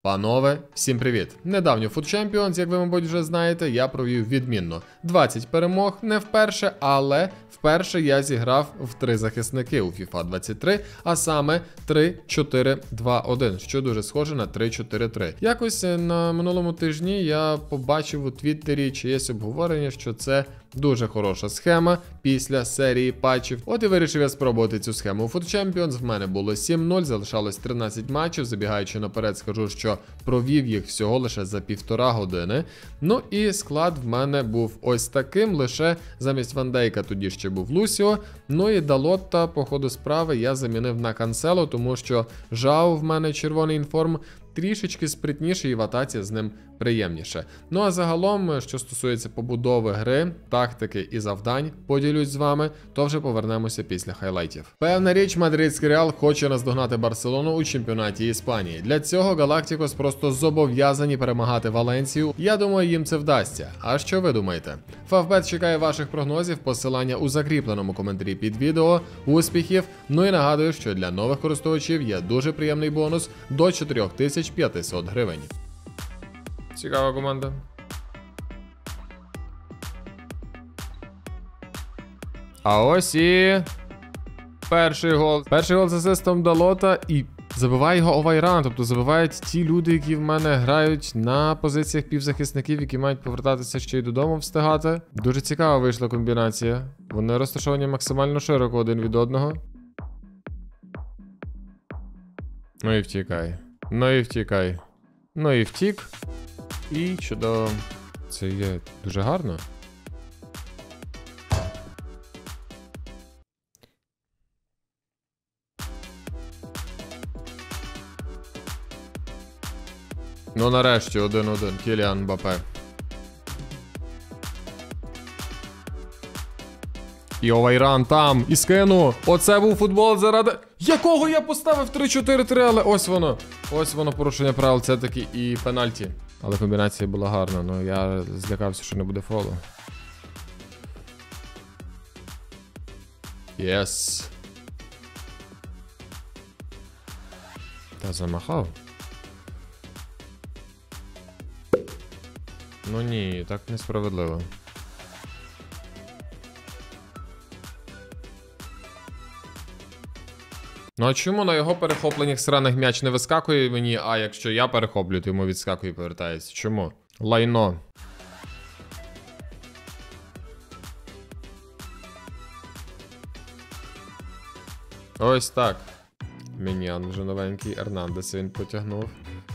Панове, всім привіт! Недавню Food Champions, як ви, мабуть, вже знаєте, я провів відмінно. 20 перемог, не вперше, але вперше я зіграв в 3 захисники у FIFA 23, а саме 3-4-2-1, що дуже схоже на 3-4-3. Якось на минулому тижні я побачив у Твіттері чиєсь обговорення, що це дуже хороша схема після серії патчів. От і вирішив я спробувати цю схему у Food Champions. В мене було 7-0, залишалось 13 матчів. Забігаючи наперед, скажу, що провів їх всього лише за 1,5 години. Ну і склад в мене був ось таким, лише замість Ван Дейка тоді ще був Лусіо. Ну і Далотта, по ходу справи, я замінив на Кансело, тому що Жао в мене червоний інформ трішечки спритніше і в атаці з ним приємніше. Ну а загалом, що стосується побудови гри, тактики і завдань, поділюсь з вами, то вже повернемося після хайлайтів. Певна річ, мадридський Реал хоче наздогнати Барселону у чемпіонаті Іспанії. Для цього Галактикос просто зобов'язані перемагати Валенсію. Я думаю, їм це вдасться. А що ви думаєте? Фавбет чекає ваших прогнозів, посилання у закріпленому коментарі під відео. Успіхів! Ну і нагадую, що для нових користувачів є дуже приємний бонус до 4500 гривень. Цікава команда. А ось і перший гол. Перший гол з асистом Далота, і забиває його Овайран, тобто забивають ті люди, які в мене грають на позиціях півзахисників, які мають повертатися ще й додому встигати. Дуже цікава вийшла комбінація. Вони розташовані максимально широко один від одного. Ну і втікай. Ну і втікай. Ну і втік. І чудово. Це є дуже гарно. Ну нарешті 1-1. Кіліан Мбаппе. І Овайран там, і скину. Оце був футбол заради... Якого я поставив 3-4-3, але ось воно. Ось воно порушення правил, це таки і пенальті. Але комбінація була гарна, але я злякався, що не буде фолу. Єс. Та замахав. Ну ні, так несправедливо. Ну а чому на його перехопленнях сраних м'яч не вискакує мені, а якщо я перехоплю, то йому відскакує і повертається? Чому? Лайно. Ось так. Мінян вже новенький, Ернандес він потягнув.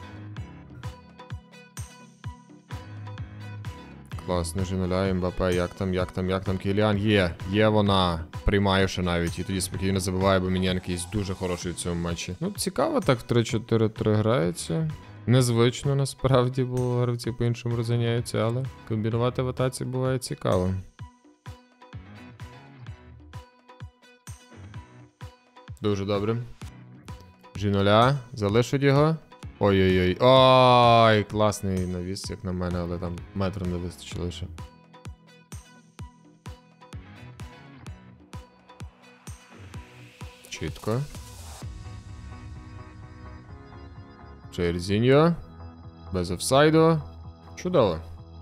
Класно, Жіноля, Мбаппе, як там, Кіліан? Є вона. Приймає ще навіть, і тоді спокійно забиває, бо Мінян якийсь дуже хороший в цьому матчі. Ну, цікаво так в 3-4-3 грається. Незвично, насправді, бо гравці по-іншому розганяються, але комбінувати в атаці буває цікаво. Дуже добре. Жіноля, залишить його. Ой-ой-ой. Ой, класний навіс, як на мене, але там метру не вистачило ще. Чітко. Джерзіньо. Без офсайду. Чудово.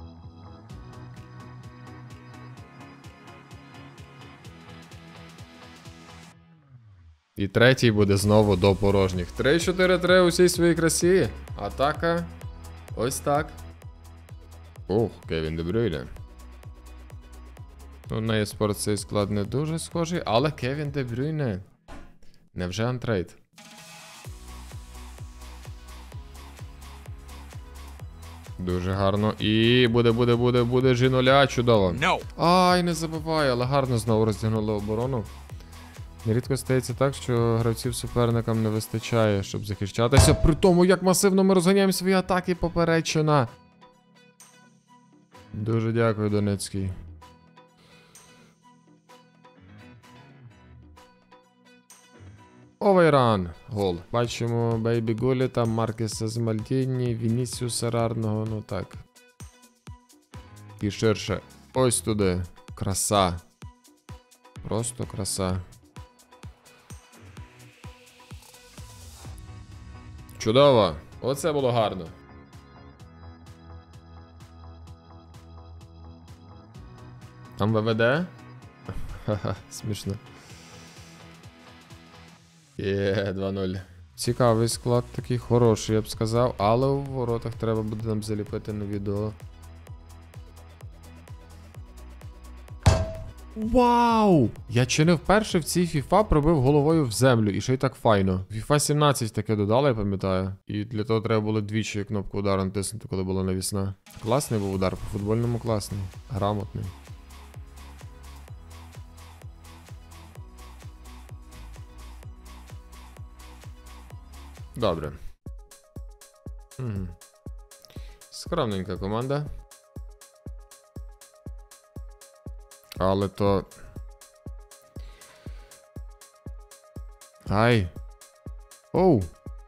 І третій буде знову до порожніх. 3-4-3 у всій своїй красі. Атака. Ось так. Ух, Кевін Де Брюйне. Ну, на еспорт цей склад не дуже схожий, але Кевін Де Брюйне. Невже антрейд? Дуже гарно. І буде Жіноля. Чудово. No. Ай, не забуває, але гарно знову роздягнули оборону. Нерідко стається так, що гравців суперникам не вистачає, щоб захищатися. При тому, як масивно ми розганяємо свої атаки, поперечина. Дуже дякую, Донецький. Овайран. Гол. Бачимо Бейбі Гуліта, Маркеса з Мальдіні, Вінісіуса Рарного, ну так. І ширше. Ось туди. Краса. Просто краса. Чудово. Оце було гарно. Там ВВД? Ха-ха, смішно. Є, 2-0. Цікавий склад, такий хороший, я б сказав, але у воротах треба буде нам заліпити на відео. Вау! Я чи не вперше в цій FIFA пробив головою в землю, і ще й так файно. FIFA 17 таке додали, я пам'ятаю. І для того треба було двічі кнопку удару натиснути, коли була навісна. Класний був удар, по футбольному класний. Грамотний. Добре. Угу. Скромненька команда. Але то... Ай. Оу.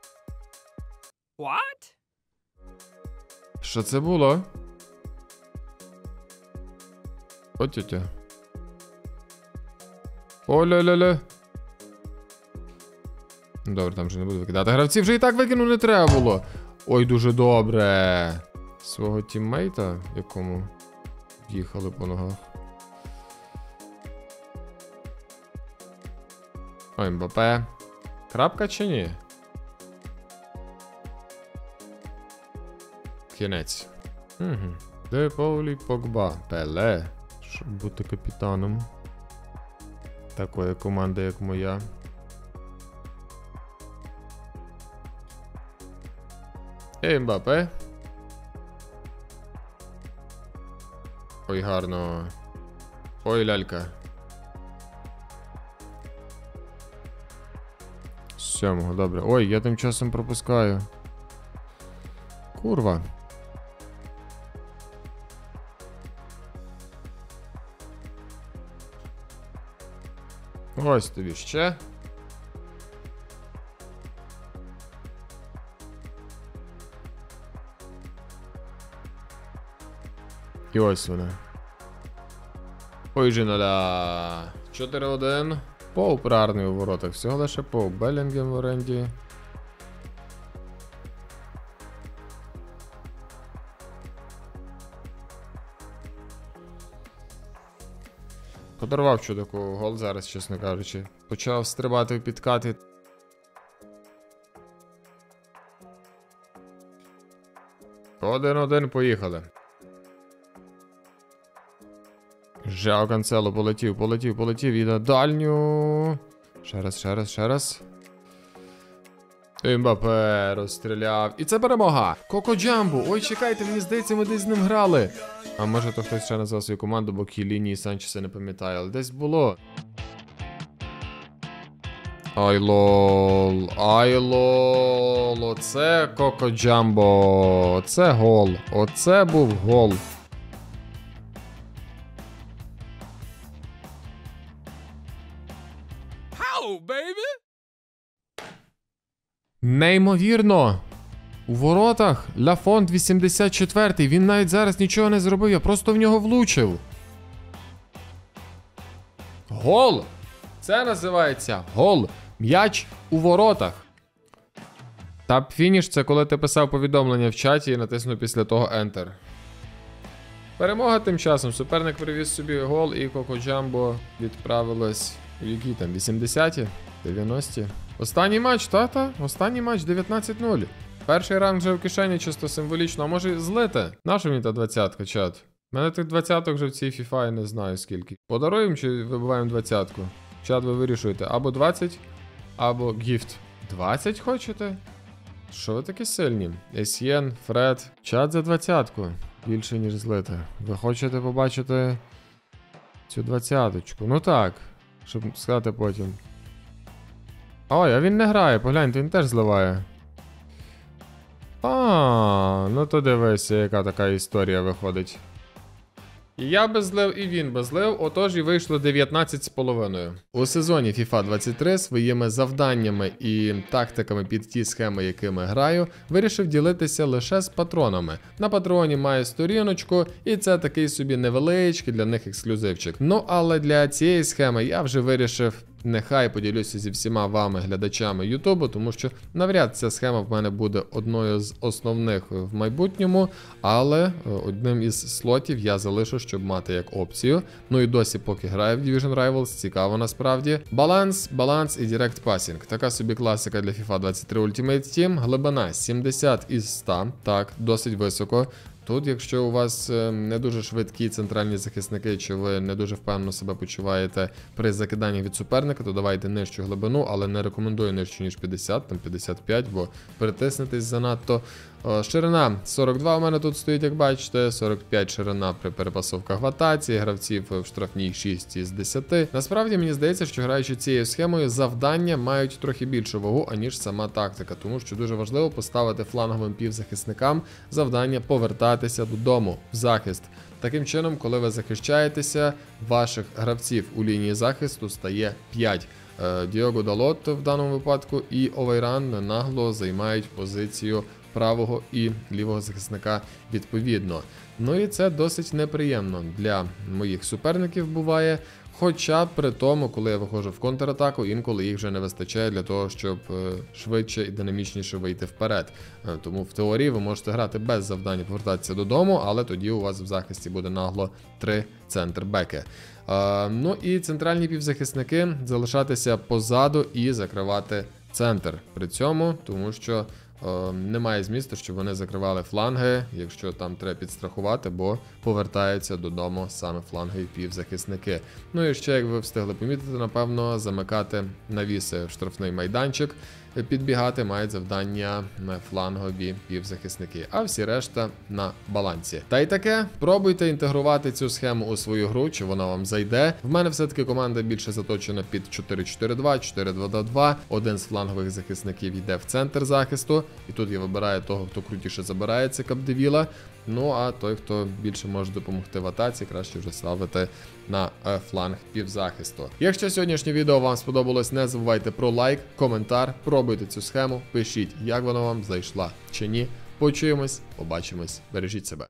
What? Що це було? О, тетя. О-ля-ля-ля. Добре, там вже не буду викидати. Гравців вже і так викинув не треба було. Ой, дуже добре. Свого тіммейта, якому їхали по ногах. Ой, МБП. Крапка чи ні? Кінець. Угу. Де Паулі Погба? Пеле. Щоб бути капітаном такої команди, як моя. МБП. Ой, гарно. Ой, лялька. Сьомого, добре. Ой, я тим часом пропускаю. Курва. Ось тобі ще. І ось вона. Ой, жіноля. 4-1. Поуп рарний у воротах. Всього лише Поуп. Белінгем в оренді. Подарував чудаку гол зараз, чесно кажучи. Почав стрибати в підкати. Один-один, поїхали. Жао Канцело полетів і на дальню. Ще раз. МБП розстріляв. І це перемога. Коко Джамбо. Ой, чекайте, мені здається, ми десь з ним грали. А може то хтось ще назвав свою команду, бо Кіліні і Санчеса не пам'ятаю, але десь було. Ай лол. Оце Коко Джамбо. Оце гол. Оце був гол. Baby? Неймовірно! У воротах Лафонт 84-й. Він навіть зараз нічого не зробив, я просто в нього влучив. Гол! Це називається гол. М'яч у воротах. Тап-фініш — це коли ти писав повідомлення в чаті і натиснув після того Enter. Перемога тим часом. Суперник привіз собі гол і Коко Джамбо відправилось у які там 80-ті? 90-ті? Останній матч, тата? Останній матч 19-0. Перший ранг вже в кишені чисто символічно, а може злити? Наша мені та 20-ка, чат? У мене тих 20-ок вже в цій FIFA я не знаю скільки. Подаруємо чи вибиваємо 20-ку? Чат, ви вирішуєте. Або 20, або гіфт. 20 хочете? Що ви такі сильні? Есьєн, Фред. Чат за 20-ку. Більше, ніж злити. Ви хочете побачити цю 20-очку? Ну так. Щоб сказати потім. Ой, а він не грає, погляньте, він теж зливає. Ну то дивися, яка така історія виходить. І я би злив, і він би злив, отож і вийшло 19,5. У сезоні FIFA 23 своїми завданнями і тактиками під ті схеми, якими граю, вирішив ділитися лише з патронами. На патреоні маю сторіночку, і це такий собі невеличкий для них ексклюзивчик. Ну але для цієї схеми я вже вирішив нехай поділюся зі всіма вами, глядачами Ютубу, тому що навряд ця схема в мене буде одною з основних в майбутньому, але одним із слотів я залишу, щоб мати як опцію. Ну і досі поки граю в Division Rivals, цікаво насправді. Баланс і Direct Passing. Така собі класика для FIFA 23 Ultimate Team. Глибина 70 із 100, так, досить високо. Тут, якщо у вас не дуже швидкі центральні захисники, чи ви не дуже впевнено себе почуваєте при закиданні від суперника, то давайте нижчу глибину, але не рекомендую нижчу, ніж 50, там 55, бо перетиснетесь занадто. Ширина 42 у мене тут стоїть, як бачите, 45 ширина при перепасовках в атаці, гравців в штрафній 6 із 10. Насправді, мені здається, що граючи цією схемою, завдання мають трохи більшу вагу, аніж сама тактика, тому що дуже важливо поставити фланговим півзахисникам завдання повертатися додому в захист. Таким чином, коли ви захищаєтеся, ваших гравців у лінії захисту стає 5. Діого Далот в даному випадку і Овейран нагло займають позицію правого і лівого захисника відповідно. Ну і це досить неприємно для моїх суперників буває. Хоча при тому, коли я виходжу в контратаку, інколи їх вже не вистачає для того, щоб швидше і динамічніше вийти вперед. Тому в теорії ви можете грати без завдання повертатися додому, але тоді у вас в захисті буде нагло 3 центрбеки. Ну і центральні півзахисники залишатися позаду і закривати центр при цьому, тому що немає змісту, щоб вони закривали фланги, якщо там треба підстрахувати, бо повертаються додому саме фланги і півзахисники. Ну і ще, як ви встигли помітити, напевно, замикати навіси в штрафний майданчик, підбігати мають завдання флангові півзахисники, а всі решта на балансі. Та й таке, пробуйте інтегрувати цю схему у свою гру, чи вона вам зайде. В мене все-таки команда більше заточена під 4-4-2, 4-2-2-2. Один з флангових захисників йде в центр захисту, і тут я вибираю того, хто крутіше забирається, Капдевіла. Ну а той, хто більше може допомогти в атаці, краще вже ставити на фланг півзахисту. Якщо сьогоднішнє відео вам сподобалось, не забувайте про лайк, коментар, пробуйте цю схему, пишіть, як вона вам зайшла чи ні. Почуємось, побачимось, бережіть себе.